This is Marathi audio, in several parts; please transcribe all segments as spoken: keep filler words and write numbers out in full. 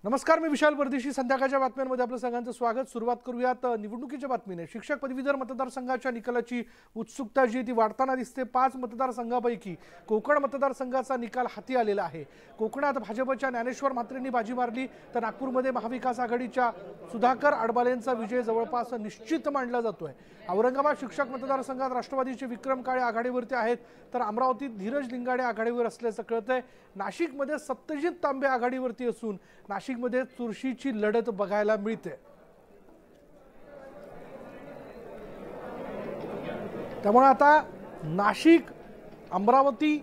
नमस्कार, मी विशाल परदेशी. संध्याकाळच्या बातम्यांमध्ये आपलं सगळ्यांचं स्वागत. सुरुवात करूयात निवडणुकीच्या बातमीने. शिक्षक पदवीधर मतदारसंघाच्या निकालाची उत्सुकता जी ती वाढताना दिसते. पाच मतदारसंघापैकी कोकण मतदारसंघाचा निकाल हाती आलेला आहे. कोकणात भाजपच्या ज्ञानेश्वर म्हात्रेंनी बाजी मारली तर नागपूरमध्ये महाविकास आघाडीच्या सुधाकर आडबालेंचा विजय जवळपास निश्चित मानला जातोय. औरंगाबाद शिक्षक मतदारसंघात राष्ट्रवादीचे विक्रम काळे आघाडीवरती आहेत तर अमरावतीत धीरज लिंगाडे आघाडीवर असल्याचं कळतंय. नाशिकमध्ये सत्यजित तांबे आघाडीवरती असून नाशिकमध्ये चुरशीची लढत बघायला मिळते. त्यामुळे आता नाशिक, अमरावती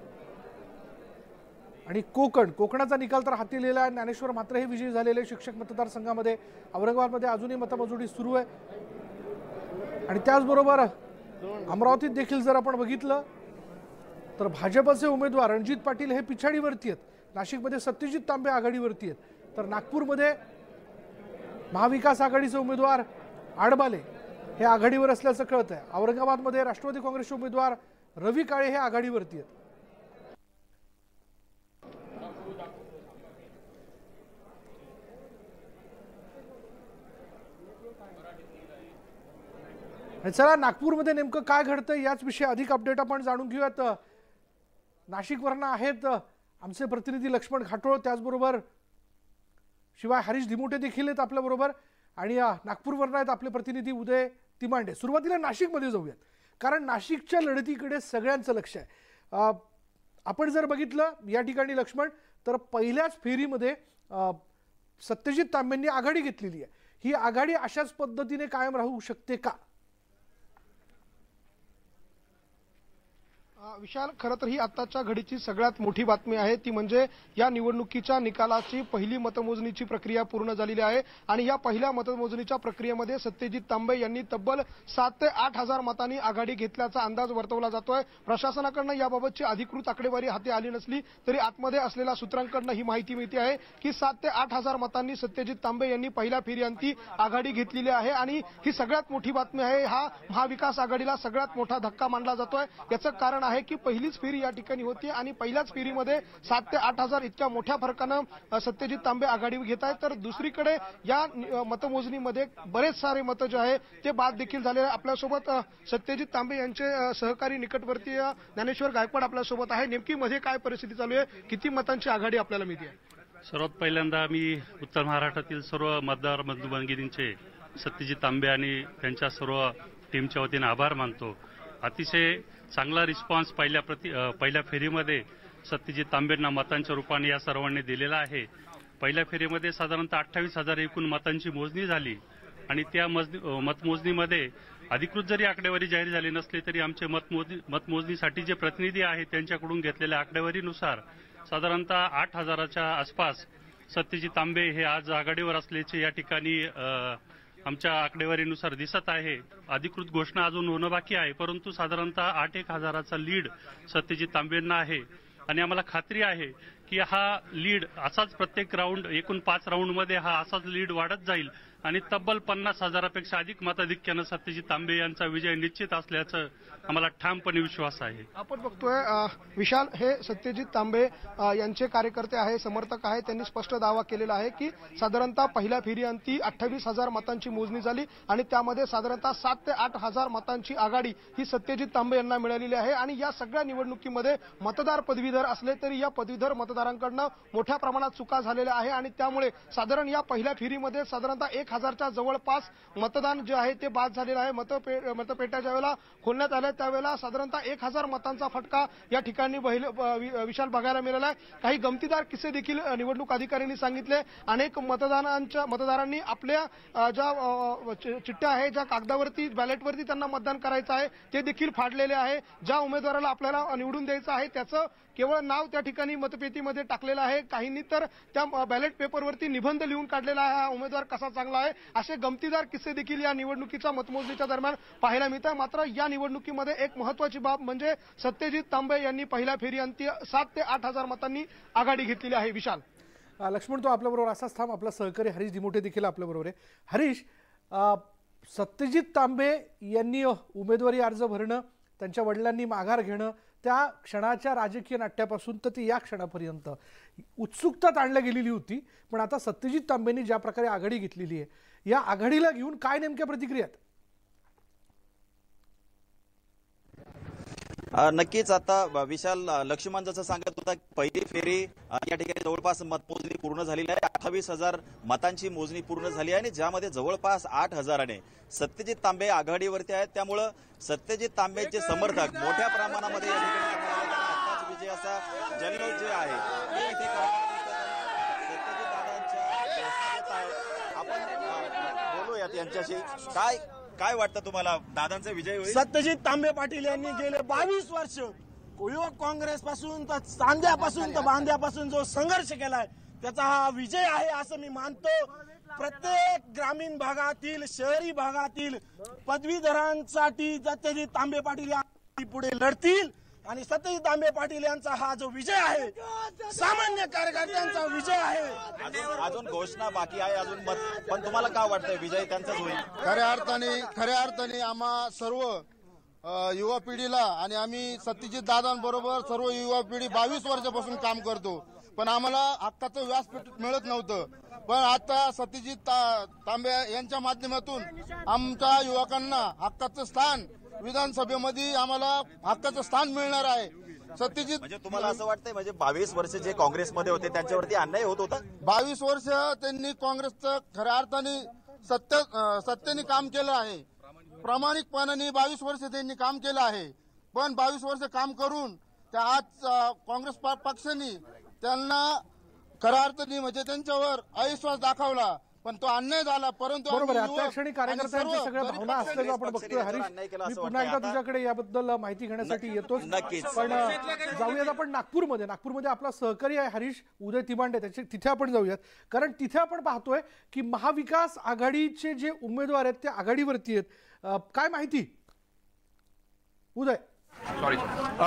आणि कोकण कोकणाचा निकाल तर हाती लिहिला आहे. ज्ञानेश्वर म्हात्रे हे विजयी झालेले शिक्षक मतदारसंघामध्ये. औरंगाबादमध्ये अजूनही मतमोजणी सुरू आहे आणि त्याचबरोबर अमरावतीत देखील जर आपण बघितलं तर भाजपचे उमेदवार रणजित पाटील हे पिछाडीवरती आहेत. नाशिकमध्ये सत्यजित तांबे आघाडीवरती आहेत तर नागपूरमध्ये महाविकास आघाडीचे उमेदवार आडबाले हे आघाडीवर असल्याचं कळत आहे. औरंगाबादमध्ये राष्ट्रवादी काँग्रेसचे उमेदवार रवी काळे हे आघाडीवरती आहेत. चला, नागपूरमध्ये नेमकं काय घडतंय याच विषयी अधिक अपडेट आपण जाणून घेऊयात. नाशिकवरनं आहेत आमचे प्रतिनिधी लक्ष्मण घाटोळ, त्याचबरोबर शिवाय हरीश धिमुटे देखील आहेत आपल्याबरोबर आणि नागपूरवरनं आहेत आपले प्रतिनिधी उदय तिमांडे. सुरुवातीला नाशिकमध्ये जाऊयात कारण नाशिकच्या लढतीकडे सगळ्यांचं लक्ष आहे. आपण जर बघितलं या ठिकाणी लक्ष्मण तर पहिल्याच फेरीमध्ये सत्यजित तांबेंनी आघाडी घेतलेली आहे. ही आघाडी अशाच पद्धतीने कायम राहू शकते का? विशाल, खरं तर ही आताच्या घडीची सगळ्यात मोठी बातमी आहे ती म्हणजे या निवडणुकीच्या निकालाची पहिली मतमोजणीची प्रक्रिया पूर्ण झालेली आहे आणि या पहिल्या मतमोजणीच्या प्रक्रियेमध्ये सत्यजित तांबे यांनी तब्बल सात ते आठ हजार मतांनी आघाडी घेतल्याचा अंदाज वर्तवला जातोय. प्रशासनाकडनं याबाबतची अधिकृत आकडेवारी हाती आली नसली तरी आतमध्ये असलेल्या सूत्रांकडनं ही माहिती मिळते आहे की सात ते आठ हजार मतांनी सत्यजित तांबे यांनी पहिल्या फेरीअंती आघाडी घेतलेली आहे आणि ही सगळ्यात मोठी बातमी आहे. हा महाविकास आघाडीला सगळ्यात मोठा धक्का मानला जातोय. याचं कारण आहे की पहिलीच फेरी या ठिकाणी होती आणि पहिल्याच फेरीमध्ये सात ते आठ हजार इतक्या मोठ्या फरकानं सत्यजित तांबे आघाडी घेत आहेत. तर दुसरीकडे या मतमोजणीमध्ये बरेच सारे मत जे आहे ते बाद देखील झाले. आपल्यासोबत सत्यजित तांबे यांचे सहकारी निकटवर्ती ज्ञानेश्वर गायकवाड आपल्यासोबत आहे. नेमकी मध्ये काय परिस्थिती चालू आहे, किती मतांची आघाडी आपल्याला मिळते? सर्वात पहिल्यांदा मी उत्तर महाराष्ट्रातील सर्व मतदार बंधू भगिनींचे सत्यजित तांबे आणि त्यांच्या सर्व टीमच्या वतीने आभार मानतो. अतिशय चांगला रिस्पॉन्स पहिल्या प्रति पहिल्या फेरीमध्ये सत्यजित तांबेंना मतांच्या रूपाने या सर्वांनी दिलेला आहे. पहिल्या फेरीमध्ये साधारणतः अठ्ठावीस हजार एकूण मतांची मोजणी झाली आणि त्या मतमोजणीमध्ये अधिकृत जरी आकडेवारी जाहीर झाली नसली तरी आमचे मतमोजणी मतमोजणीसाठी जे प्रतिनिधी आहेत त्यांच्याकडून घेतलेल्या आकडेवारीनुसार साधारणतः आठ हजाराच्या आसपास सत्यजित तांबे हे आज आघाडीवर असल्याचे या ठिकाणी आमच्या आकडेवारीनुसार दिसत आहे. अधिकृत घोषणा अजून होणं बाकी आहे परंतु साधारणतः आठ एक हजाराचा लीड सत्यजित तांबेंना आहे आणि आम्हाला खात्री आहे की हा लीड असाच प्रत्येक राऊंड एकूण पाच राऊंडमध्ये हा असाच लीड वाढत जाईल आणि तब्बल पन्नास हजारापेक्षा अधिक मताधिक्यानं सत्यजित तांबे यांचा विजय निश्चित असल्याचं आम्हाला ठामपणे विश्वास आहे. आपण बघतोय विशाल, हे सत्यजित तांबे यांचे कार्यकर्ते आहे, समर्थक आहे. त्यांनी स्पष्ट दावा केलेला आहे की साधारणतः पहिल्या फेरीअंती अठ्ठावीस हजार मतांची मोजणी झाली आणि त्यामध्ये साधारणतः सात ते आठ हजार मतांची आघाडी ही सत्यजित तांबे यांना मिळालेली आहे आणि या सगळ्या निवडणुकीमध्ये मतदार पदवीधर असले तरी या पदवीधर मतदारांकडनं मोठ्या प्रमाणात चुका झालेल्या आहे आणि त्यामुळे साधारण या पहिल्या फेरीमध्ये साधारणतः एक हजारच्या जवळपास मतदान जे आहे ते बाद झालेलं आहे. मतपे मतपेट्या ज्यावेळेला खोलण्यात आल्या त्यावेळेला साधारणतः एक हजार मतांचा फटका या ठिकाणी विशाल बघायला मिळाला आहे. काही गमतीदार किस्से देखील निवडणूक अधिकाऱ्यांनी सांगितले. अनेक मतदानांच्या मतदारांनी आपल्या ज्या चिठ्ठ्या आहे, ज्या कागदावरती बॅलेटवरती त्यांना मतदान करायचं आहे ते देखील फाडलेले आहे. ज्या उमेदवाराला आपल्याला निवडून द्यायचं आहे त्याचं केवळ नाव त्या ठिकाणी मतपेटीमध्ये टाकलेलं आहे. काहींनी तर त्या बॅलेट पेपरवरती निबंध लिहून काढलेला आहे, हा उमेदवार कसा चांगला आहे. असे गमतीदार किस्से देखील या निवडणुकीच्या मतमोजणीच्या दरम्यान पाहायला मिळतात. मात्र या निवडणुकीमध्ये एक महत्वाची बाब म्हणजे सत्यजित तांबे यांनी पहिल्या फेरीअंती सात ते आठ हजार मतांनी आघाडी घेतलेली आहे. विशाल, लक्ष्मण तो आपल्याबरोबर असाच थांब. आपला सहकारी हरीश धिमुटे देखील आपल्याबरोबर आहे. हरीश, सत्यजित तांबे यांनी उमेदवारी अर्ज भरणं, त्यांच्या वडिलांनी माघार घेणं, त्या क्षणाच्या राजकीय नाट्यापासून तर ते या क्षणापर्यंत उत्सुकता ताणल्या गेलेली होती, पण आता सत्यजित तांबेंनी ज्या प्रकारे आघाडी घेतलेली आहे, या आघाडीला घेऊन काय नेमक्या प्रतिक्रिया आहेत? नक्कीच आता विशाल, लक्ष्मण जसं सांगत होता, पहिली फेरी या ठिकाणी जवळपास मतमोजणी पूर्ण झालेली आहे. अठ्ठावीस हजार मतांची मोजणी पूर्ण झाली आहे आणि ज्यामध्ये जवळपास आठ हजाराने सत्यजित तांबे आघाडीवरती आहेत. त्यामुळं सत्यजित तांबेचे समर्थक मोठ्या प्रमाणामध्ये या ठिकाणी आताच विजयाचा जल्लोष जे आहे ते इथे सत्यजित दादांच्या आपण बोलूयात यांच्याशी. काय काय वाटतं तुम्हाला, दादांचा विजय होईल? सत्यजित तांबे पाटील यांनी गेले बावीस वर्ष युवक काँग्रेस पासून तर चांद्यापासून तर बांध्यापासून जो संघर्ष केलाय त्याचा हा विजय आहे असं मी मानतो. प्रत्येक ग्रामीण भागातील, शहरी भागातील पदवीधरांसाठी सत्यजित तांबे पाटील पुढे लढतील आणि सत्यजित तांबे पाटील यांचा हा जो विजय आहे सामान्य कार्यकर्त्यांचा विजय आहे. अजून घोषणा बाकी आहे अजून मत, पण तुम्हाला काय वाटतंय विजय त्यांचाच होईल? खऱ्या अर्थाने खऱ्या अर्थाने आम्हा सर्व युवा पिढीला आणि आम्ही सत्यजित दादांबरोबर सर्व युवा पिढी बावीस वर्षापासून काम करतो, पण आम्हाला हक्काचं व्यासपीठ मिळत नव्हतं. पण आता सत्यजित तांबे यांच्या माध्यमातून आमच्या युवकांना हक्काचं स्थान विधानसभेमध्ये आम्हाला हक्काचं स्थान मिळणार आहे. सत्यजित, म्हणजे तुम्हाला असं वाटतंय म्हणजे बावीस वर्ष जे काँग्रेसमध्ये होते त्यांच्यावरती अन्याय होत होता? बावीस वर्ष त्यांनी काँग्रेसचं खऱ्या अर्थाने सत्य सत्तेने काम केलं आहे, प्रामाणिकपणाने बावीस वर्ष त्यांनी काम केलं आहे. पण बावीस वर्ष काम करून त्या आज काँग्रेस पक्षाने त्यांना खऱ्या अर्थाने म्हणजे त्यांच्यावर अविश्वास दाखवला, पण तो अन्याय झाला. परंतु बरोबर आहे, आता क्षणी कार्यकर्त्यांच्या सगळ्या भावना असल्याचं आपण बघतोय. हरीश, मी पुन्हा एकदा तुझ्याकडे याबद्दल माहिती घेण्यासाठी येतोच, पण जाऊयात आपण नागपूरमध्ये. नागपूरमध्ये आपला सहकारी आहे हरीश उदय तिमांडे, त्याचे तिथे आपण जाऊयात, कारण तिथे आपण पाहतोय की महाविकास आघाडीचे जे उमेदवार आहेत ते आघाडीवरती आहेत. काय माहिती उदय? सॉरी,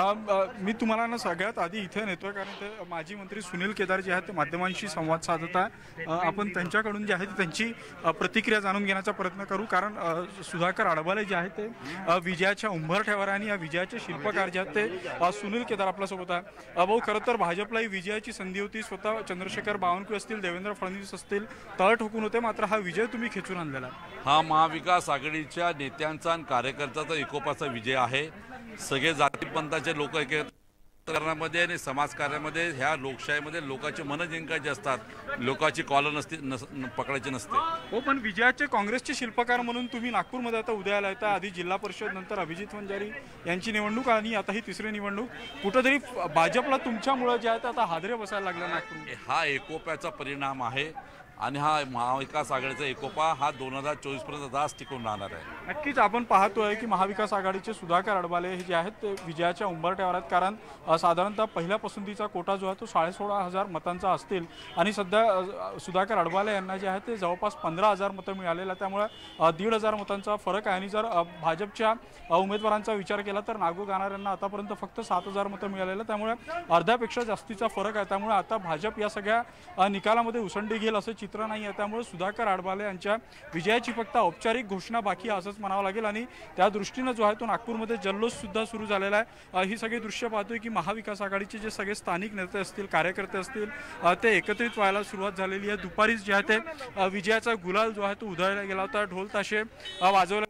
मी तुम्हाला ना सगळ्यात आधी इथे नेतोय कारण ते माजी मंत्री सुनील केदार जे आहेत ते माध्यमांशी संवाद साधत आहे. आपण त्यांच्याकडून जे आहे त्यांची प्रतिक्रिया जाणून घेण्याचा प्रयत्न करू, कारण सुधाकर आडबाले जे आहेत ते विजयाच्या उंबरठ्यावर आणि या विजयाचे शिल्पकार जे आहेत ते सुनील केदार आपल्यासोबत आहे. भाऊ, खरं तर भाजपला ही विजयाची संधी होती. स्वतः चंद्रशेखर बावनकुळे असतील, देवेंद्र फडणवीस असतील, तळ ठोकून होते, मात्र हा विजय तुम्ही खेचून आणलेला. हा महाविकास आघाडीच्या नेत्यांचा आणि कार्यकर्त्याचा एकोपाचा विजय आहे. सगळे जातीपंथाचे लोक एकत्रणामध्ये आणि समाजकार्यामध्ये ह्या लोकशाहीमध्ये लोकांची मनं जिंकायची असतात, लोकांची कॉलर नसते पकडायची नसते. हो, पण विजयाचे काँग्रेसचे शिल्पकार म्हणून तुम्ही नागपूरमध्ये आता उदयाला येता. आधी जिल्हा परिषद, नंतर अभिजित वंजारी यांची निवडणूक आणि आता ही तिसरी निवडणूक. कुठेतरी भाजपला तुमच्यामुळे जे आहे ते आता हादरे बसायला लागला नागपूर. हा एकोप्याचा परिणाम आहे आणि हा महाविकास आघाडीचा एकोपा हा दोन हजार चोवीस पर्यंत दास टिकून राहणार आहे. नक्कीच आपण पाहतोय की महाविकास आघाडीचे सुधाकर आडबाले हे जे आहेत ते विजयाच्या उंबरठ्यावर आहेत, कारण साधारणतः पहिल्या पसंतीचा कोटा जो आहे तो साडे सोळा हजार मतांचा असतील आणि सध्या सुधाकर आडबाले यांना जे आहे ते जवळपास पंधरा हजार मतं मिळालेलं, त्यामुळे दीड हजार मतांचा फरक आहे. आणि जर भाजपच्या उमेदवारांचा विचार केला तर नागू गाणार यांना आतापर्यंत फक्त सात हजार मतं मिळालेलं, त्यामुळे अर्ध्यापेक्षा जास्तीचा फरक आहे. त्यामुळे आता भाजप या सगळ्या निकालामध्ये उसंडी घेईल असं चित्र नाही आहे. त्यामुळे सुधाकर आडबाले यांच्या विजयाची फक्त औपचारिक घोषणा बाकी असंच म्हणावं लागेल आणि त्या दृष्टीनं जो आहे तो नागपूरमध्ये जल्लोष सुद्धा सुरू झालेला आहे. ही सगळी दृश्य पाहतोय की महाविकास आघाडीचे जे सगळे स्थानिक नेते असतील, कार्यकर्ते असतील, ते एकत्रित व्हायला सुरुवात झालेली आहे. दुपारीच जे आहे ते विजयाचा गुलाल जो आहे तो उधळला गेला होता, ढोल ताशे वाजवले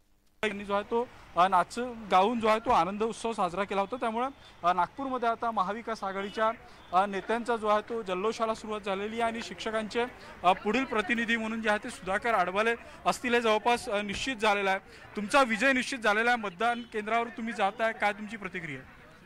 जो आहे तो नाच गाऊन जो आहे तो आनंद उत्सव साजरा केला होता. त्यामुळे नागपूरमध्ये आता महाविकास आघाडीच्या नेत्यांचा जो आहे तो जल्लोषाला सुरुवात झालेली आहे आणि शिक्षकांचे पुढील प्रतिनिधी म्हणून जे आहे ते सुधाकर आडबाले असतील हे जवळपास निश्चित झालेला आहे. तुमचा विजय निश्चित झालेला आहे. मतदान केंद्रावर तुम्ही जाताय, काय तुमची प्रतिक्रिया?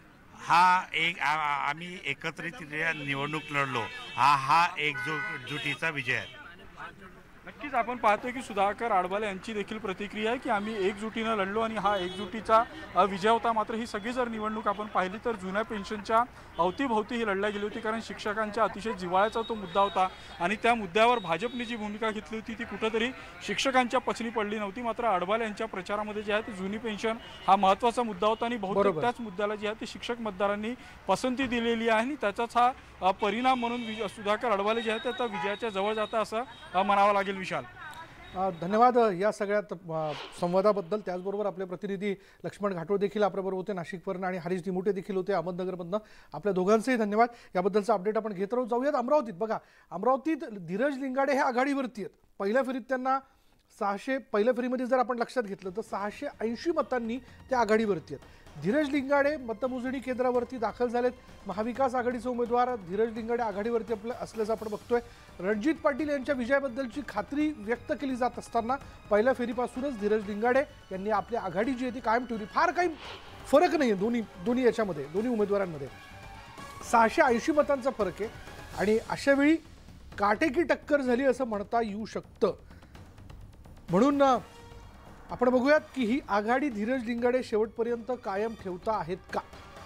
हा एक आम्ही एकत्रित निवडणूक लढलो, हा हा एकजुटीचा विजय आहे. नक्कीच आपण पाहतोय की सुधाकर आडबाले यांची देखील प्रतिक्रिया आहे की आम्ही एकजुटीनं लढलो आणि हा एकजुटीचा विजय होता. मात्र ही सगळी जर निवडणूक आपण पाहिली तर जुन्या पेन्शनच्या अवतीभोवती ही लढल्या गेली होती, कारण शिक्षकांच्या अतिशय जिव्हाळ्याचा तो मुद्दा होता आणि त्या मुद्द्यावर भाजपने जी भूमिका घेतली होती ती कुठेतरी शिक्षकांच्या पचनी पडली नव्हती. मात्र आडबाले यांच्या प्रचारामध्ये जे आहे ते जुनी पेन्शन हा महत्त्वाचा मुद्दा होता आणि बहुतेक त्याच मुद्द्याला जे आहे ते शिक्षक मतदारांनी पसंती दिलेली आहे आणि त्याचाच हा परिणाम म्हणून सुधाकर आडबाले जे आहेत ते आता विजयाच्या जवळ जाता असं म्हणावं लागेल. विशाल, अ, धन्यवाद या सगळ्या अ, संवादाबद्दल. त्याचबरोबर आपले प्रतिनिधी लक्ष्मण घाटोळ देखील आपल्याबरोबर होते नाशिकवरून आणि हरीश दिमुटे देखील होते अहमदनगरमधनं. आपल्या दोघांचेही धन्यवाद. याबद्दलचा अपडेट आपण घेत राहू. जाऊयात अमरावतीत. बघा, अमरावतीत धीरज लिंगाडे हे आघाडीवरती आहेत. पहिल्या फेरीत त्यांना सहाशे पहिल्या फेरीमध्ये जर आपण लक्षात घेतलं तर सहाशे ऐंशी मतांनी ते आघाडीवरती आहेत. धीरज लिंगाडे मतमोजणी केंद्रावरती दाखल झालेत. महाविकास आघाडीचे उमेदवार धीरज लिंगाडे आघाडीवरती आपलं असल्याचं आपण बघतोय. रणजित पाटील यांच्या विजयाबद्दलची खात्री व्यक्त केली जात असताना पहिल्या फेरीपासूनच धीरज लिंगाडे यांनी आपली आघाडी जी आहे ती कायम ठेवली. फार काही फरक नाही आहे दोन्ही दोन्ही याच्यामध्ये दोन्ही उमेदवारांमध्ये. सहाशे ऐंशी मतांचा फरक आहे आणि अशावेळी काटेकी टक्कर झाली असं म्हणता येऊ शकतं. म्हणून आपण बघूयात की ही आघाडी धीरज लिंगाडे शेवटपर्यंत कायम ठेवता आहेत का.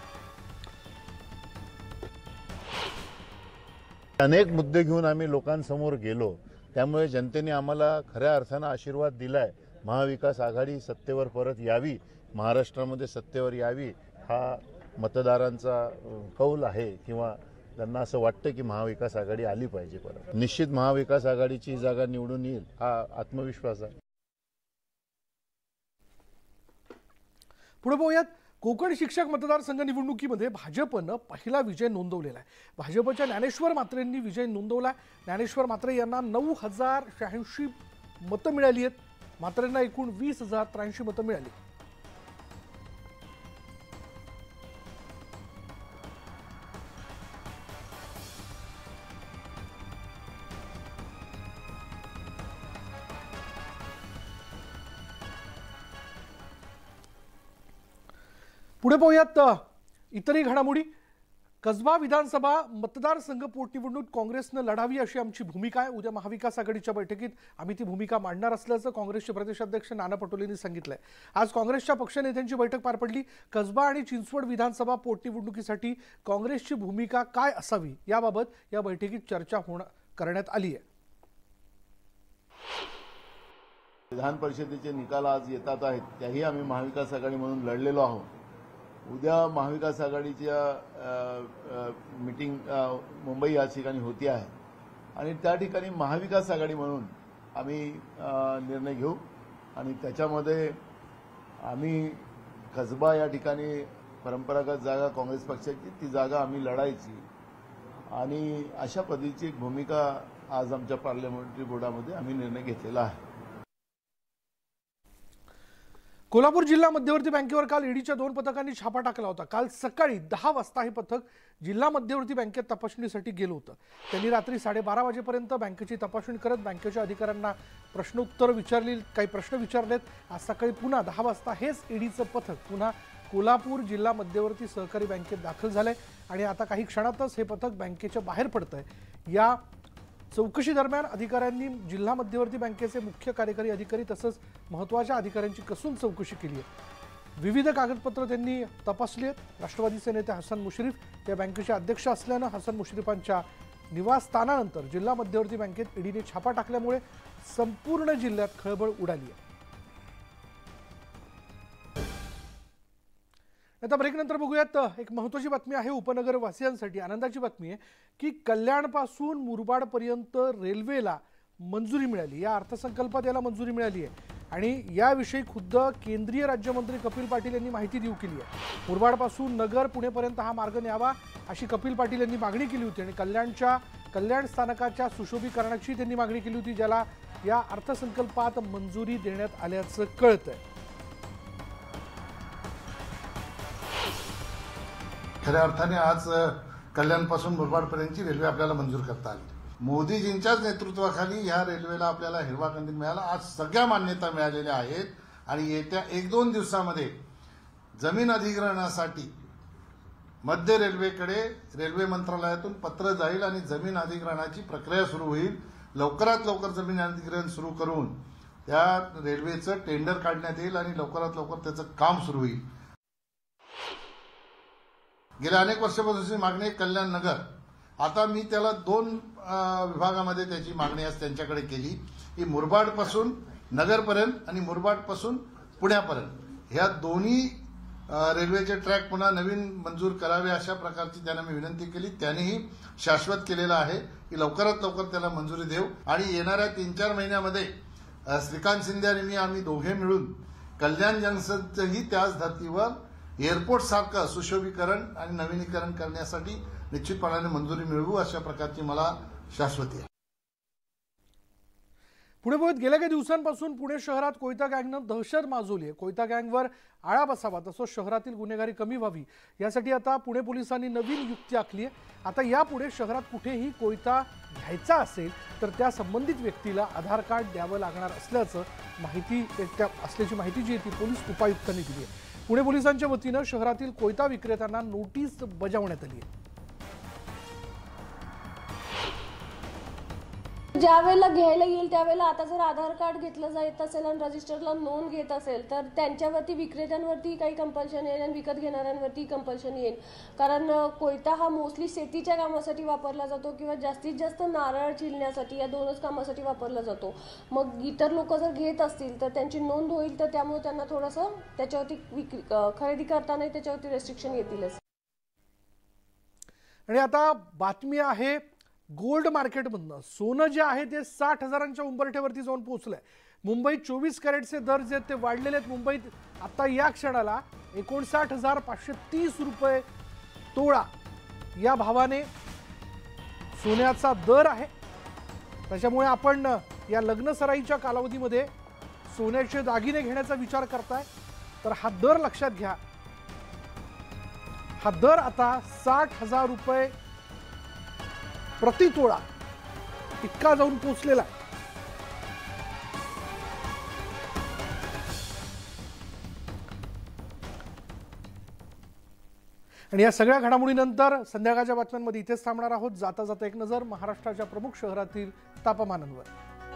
अनेक मुद्दे घेऊन आम्ही लोकांसमोर गेलो, त्यामुळे जनतेने आम्हाला खऱ्या अर्थानं आशीर्वाद दिलाय. महाविकास आघाडी सत्तेवर परत यावी, महाराष्ट्रामध्ये सत्तेवर यावी हा मतदारांचा कौल आहे किंवा त्यांना असं वाटतं की महाविकास आघाडी आली पाहिजे परत. निश्चित महाविकास आघाडीची जागा निवडून येईल हा आत्मविश्वास आहे. पुढे पाहूयात. कोकण शिक्षक मतदारसंघ निवडणुकीमध्ये भाजपनं पहिला विजय नोंदवलेला आहे. भाजपच्या ज्ञानेश्वर म्हात्रेंनी विजय नोंदवला. ज्ञानेश्वर म्हात्रे यांना नऊ हजार शहाऐंशी मतं मिळाली आहेत. म्हात्रेंना एकूण वीस हजार त्र्याऐंशी मतं मिळाली. पुढे पाहूयात इतरही घडामोडी. कसबा विधानसभा मतदारसंघ पोटनिवडणूक काँग्रेसनं लढावी अशी आमची भूमिका आहे. उद्या महाविकास आघाडीच्या बैठकीत आम्ही ती भूमिका मांडणार असल्याचं काँग्रेसचे प्रदेशाध्यक्ष नाना पटोलेंनी सांगितलंय. आज काँग्रेसच्या पक्षनेत्यांची बैठक पार पडली. कसबा आणि चिंचवड विधानसभा पोटनिवडणुकीसाठी काँग्रेसची भूमिका काय असावी याबाबत या बैठकीत चर्चा होणं करण्यात आली आहे. विधान परिषदेचे निकाल आज येतात आहेत, त्याही आम्ही महाविकास आघाडी म्हणून लढलेलो आहोत. उद्या महाविकास आघाडीच्या मीटिंग मुंबई या ठिकाणी होती आहे आणि त्या ठिकाणी महाविकास आघाडी म्हणून आम्ही निर्णय घेऊ आणि त्याच्यामध्ये आम्ही कसबा या ठिकाणी परंपरागत जागा काँग्रेस पक्षाची ती जागा आम्ही लढायची आणि अशा पद्धतीची एक भूमिका आज आमच्या पार्लमेंटरी बोर्डामध्ये आम्ही निर्णय घेतलेला आहे. कोल्हापूर जिल्हा मध्यवर्ती बँकेवर काल ईडीच्या दोन पथकांनी छापा टाकला होता. काल सकाळी दहा वाजता हे पथक जिल्हा मध्यवर्ती बँकेत तपासणीसाठी गेलं होतं. त्यांनी रात्री साडेबारा वाजेपर्यंत बँकेची तपासणी करत बँकेच्या अधिकाऱ्यांना प्रश्नोत्तर विचारली, काही प्रश्न विचारलेत. आज सकाळी पुन्हा दहा वाजता हेच ईडीचं पथक पुन्हा कोल्हापूर जिल्हा मध्यवर्ती सहकारी बँकेत दाखल झालंय आणि आता काही क्षणातच हे पथक बँकेच्या बाहेर पडतंय. या चौकशी दरम्यान अधिकाऱ्यांनी जिल्हा मध्यवर्ती बँकेचे मुख्य कार्यकारी अधिकारी तसंच महत्त्वाच्या अधिकाऱ्यांची कसून चौकशी केली आहे. विविध कागदपत्र त्यांनी तपासली आहेत. राष्ट्रवादीचे नेते हसन मुश्रीफ या बँकेचे अध्यक्ष असल्यानं हसन मुश्रीफांच्या निवासस्थानानंतर जिल्हा मध्यवर्ती बँकेत ईडीने छापा टाकल्यामुळे संपूर्ण जिल्ह्यात खळबळ उडाली आहे. आता ब्रेकनंतर बघूयात एक महत्त्वाची बातमी आहे उपनगरवासियांसाठी. आनंदाची बातमी आहे की कल्याणपासून मुरबाडपर्यंत रेल्वेला मंजुरी मिळाली. या अर्थसंकल्पात याला मंजुरी मिळाली आहे आणि याविषयी खुद्द केंद्रीय राज्यमंत्री कपिल पाटील यांनी माहिती देऊ केली आहे. मुरबाडपासून नगर पुणेपर्यंत हा मार्ग न्यावा अशी कपिल पाटील यांनी मागणी केली होती आणि कल्याणच्या कल्याण स्थानकाच्या सुशोभीकरणाची त्यांनी मागणी केली होती, ज्याला या अर्थसंकल्पात मंजुरी देण्यात आल्याचं कळतंय. खऱ्या अर्थाने आज कल्याणपासून मुरबाडपर्यंतची रेल्वे आपल्याला मंजूर करता आली. मोदीजींच्याच नेतृत्वाखाली ह्या रेल्वेला आपल्याला हिरवा कंदील मिळाला. आज सगळ्या मान्यता मिळालेल्या आहेत आणि येत्या एक दोन दिवसामध्ये जमीन अधिग्रहणासाठी मध्य रेल्वेकडे रेल्वे मंत्रालयातून पत्र जाईल आणि जमीन अधिग्रहणाची प्रक्रिया सुरू होईल. लवकरात लवकर जमीन अधिग्रहण सुरू करून त्या रेल्वेचं टेंडर काढण्यात येईल आणि लवकरात लवकर त्याचं काम सुरू होईल. गेल्या अनेक वर्षापासूनची मागणी कल्याण नगर, आता मी त्याला दोन विभागामध्ये त्याची मागणी आज त्यांच्याकडे केली की मुरबाडपासून नगरपर्यंत आणि मुरबाडपासून पुण्यापर्यंत ह्या दोन्ही रेल्वेचे ट्रॅक पुन्हा नवीन मंजूर करावे अशा प्रकारची त्यांना मी विनंती केली. त्यांनीही शाश्वत केलेलं आहे की लवकरात लवकर त्याला मंजुरी देऊ आणि येणाऱ्या तीन चार महिन्यामध्ये अ, श्रीकांत शिंदे आणि मी आम्ही दोघे मिळून कल्याण जंक्शनचंही त्याच धर्तीवर एअरपोर्ट सारखं सुशोभीकरण आणि नवीनीकरण करण्यासाठी निश्चितपणाने मंजुरी मिळवू अशा प्रकारची मला शाश्वती आहे. पुणे मुंबईत गेल्या काही दिवसांपासून पुणे शहरात कोयता गँगनं दहशत माजवली आहे. कोयता गँगवर आळा बसावा तसंच शहरातील गुन्हेगारी कमी व्हावी यासाठी आता पुणे पोलिसांनी नवीन युक्ती आखली आहे. आता यापुढे शहरात कुठेही कोयता घ्यायचा असेल तर त्या संबंधित व्यक्तीला आधार कार्ड द्यावं लागणार असल्याचं माहिती त्या असल्याची माहिती जी आहे ती पोलीस उपायुक्तांनी दिली आहे. पुणे पोलिसांच्या वतीनं शहरातील कोयता विक्रेत्यांना नोटीस बजावण्यात आली आहे. ज्या वेळेला घ्यायला येईल त्यावेळेला आता जर आधार कार्ड घेतलं जात असेल आणि रजिस्टरला नोंद घेत असेल तर त्यांच्यावरती विक्रेत्यांवरती काही कंपल्शन येईल आणि विकत घेणाऱ्यांवरती कंपल्शन येईल. कारण कोयता हा मोस्टली शेतीच्या कामासाठी वापरला जातो किंवा जास्तीत जास्त नारळ चिरण्यासाठी या दोनच कामासाठी वापरला जातो. मग इतर लोक जर घेत असतील तर त्यांची नोंद होईल तर त्यामुळे त्यांना थोडंसं त्याच्यावरती विक्री खरेदी करताना त्याच्यावरती रेस्ट्रिक्शन येतीलच. आणि आता बातमी आहे गोल्ड मार्केटमधनं. सोनं जे आहे ते साठ हजारांच्या उंबरठ्यावरती जाऊन पोहोचलंय. मुंबईत चोवीस कॅरेटचे दर जे आहेत ते वाढलेले आहेत. मुंबईत आता या क्षणाला एकोणसाठ हजार पाचशे तीस रुपये तोळा या भावाने सोन्याचा दर आहे. त्याच्यामुळे आपण या लग्नसराईच्या कालावधीमध्ये सोन्याचे दागिने घेण्याचा विचार करताय तर हा दर लक्षात घ्या. हा दर आता साठ हजार रुपये प्रति तोळा इतका जाऊन पोहोचलेला आहे. आणि या सगळ्या घडामोडीनंतर संध्याकाळच्या बातम्यांमध्ये इथेच थांबणार आहोत. जाता जाता एक नजर महाराष्ट्राच्या प्रमुख शहरातील तापमानांवर.